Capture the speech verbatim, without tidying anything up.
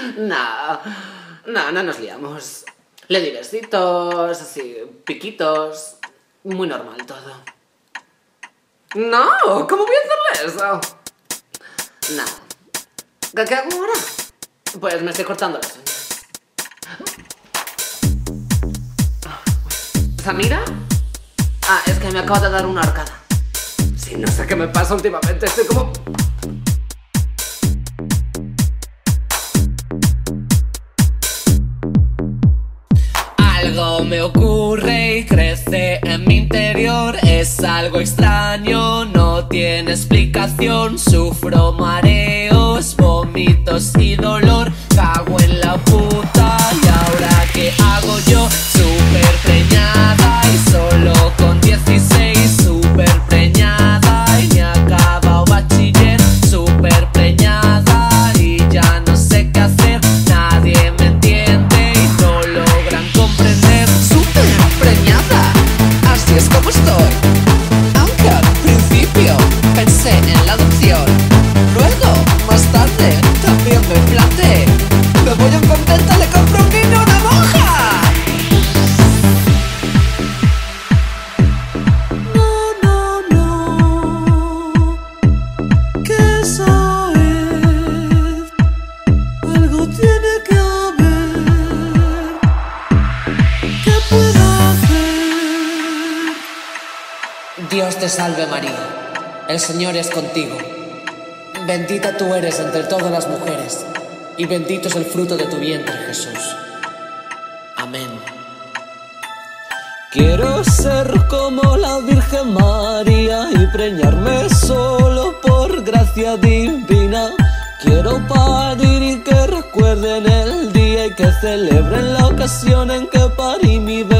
No, no, no nos liamos. Le di besitos, así, piquitos. Muy normal todo. No, ¿cómo voy a hacerle eso? No. ¿Qué, qué hago ahora? Pues me estoy cortando las uñas. ¿Samira? Ah, es que me acabo de dar una arcada. Sí, no sé qué me pasa últimamente, estoy como... Algo me ocurre y crece en mi interior. Es algo extraño, no tiene explicación. Sufro mareos, vómitos y dolor. Cago en la puta, ¿y ahora qué hago yo? Súper preñada y solo con dieciséis. Súper preñada y me ha acabado bachiller. Súper preñada y ya no sé qué hacer. Nadie me entiende y no logran comprender. Súper preñada, así es como estoy. Aunque al principio pensé en la adopción, luego, más tarde, también me planteé: me voy a contenta, le compro un niño a una monja. No, no, no, que esa es, algo tiene que haber. ¿Qué puedo hacer? Dios te salve María, el Señor es contigo. Bendita tú eres entre todas las mujeres, y bendito es el fruto de tu vientre, Jesús. Amén. Quiero ser como la Virgen María y preñarme solo por gracia divina. Quiero parir y que recuerden el día y que celebren la ocasión en que parí mi bebé.